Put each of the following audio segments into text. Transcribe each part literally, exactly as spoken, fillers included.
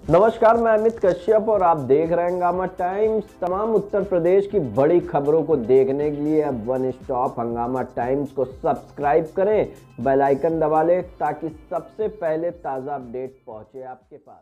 नमस्कार, मैं अमित कश्यप और आप देख रहे हैं हंगामा टाइम्स। तमाम उत्तर प्रदेश की बड़ी खबरों को देखने के लिए अब वन स्टॉप हंगामा टाइम्स को सब्सक्राइब करें, बेल आइकन दबा लें ताकि सबसे पहले ताज़ा अपडेट पहुंचे आपके पास।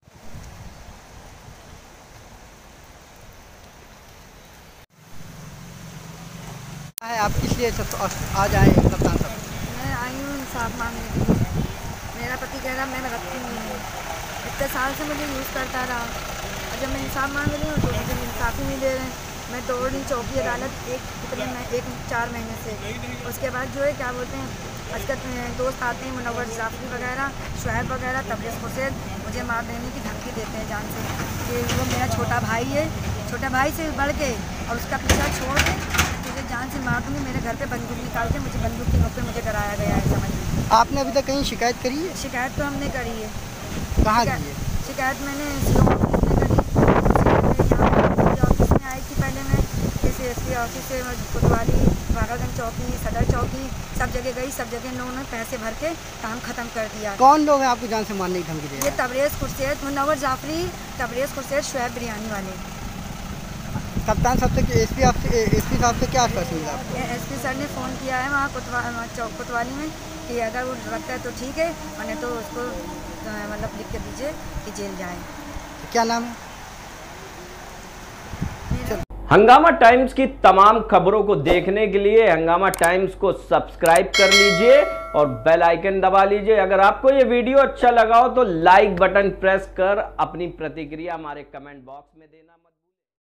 है आप किस लिए आज आए कप्तान साहब? मैं आई हूँ इंसाफ मांगने के लिए। मेरा पति कह रहा मैं रखती नहीं हूँ, इतने साल से मुझे यूज़ करता रहा और जब मैं इंसाफ मांग रही हूँ तो मुझे इंसाफ ही नहीं दे रहे हैं। मैं दौड़ रही चौकी अदालत एक कितने मैं एक चार महीने से। उसके बाद जो है क्या बोलते हैं, आजकल दोस्त आते हैं मुनव्वर जाफरी वगैरह, शुएब वगैरह, तबरेज़ हुसैन, मुझे मार देने की धमकी देते हैं जान से। कि वो मेरा छोटा भाई है, छोटा भाई से बढ़ के और उसका पीछा छोड़ के मुझे जान से मार दूँगी। मेरे घर पे बंदूक निकाल के मुझे बंदूक की नोक पे मुझे कराया गया है, समझ लीजिए। आपने अभी तक कहीं शिकायत करी है? शिकायत तो हमने करी है। कहाँ की है शिकायत? मैंने सी ऑफिस में करी, यहाँ ऑफिस में आई थी पहले मैं, जैसे एस पी ऑफिस से कोतवाली, वाघागंज चौकी, सदर चौकी, सब जगह गई। सब जगह इन्होंने पैसे भर के काम ख़त्म कर दिया। कौन लोग हैं आपको जान से मारने की धमकी दे रहे हैं? ये तबरेज़ हुसैन, मुनव्वर जाफरी, तबरेज़ हुसैन, शुएब बिरयानी वाले। कप्तान साहब से एस पी एस पी साहब से क्या आश्वासन मिला आपको? एस पी सर ने फ़ोन किया है वहाँ कोतवा चौक कोतवाली में कि अगर वो रखता है तो ठीक है, और नहीं तो उसको मतलब लिख के दीजिए कि जेल जाए। तो क्या नाम है? हंगामा टाइम्स की तमाम खबरों को देखने के लिए हंगामा टाइम्स को सब्सक्राइब कर लीजिए और बेल आइकन दबा लीजिए। अगर आपको ये वीडियो अच्छा लगा हो तो लाइक बटन प्रेस कर अपनी प्रतिक्रिया हमारे कमेंट बॉक्स में देना।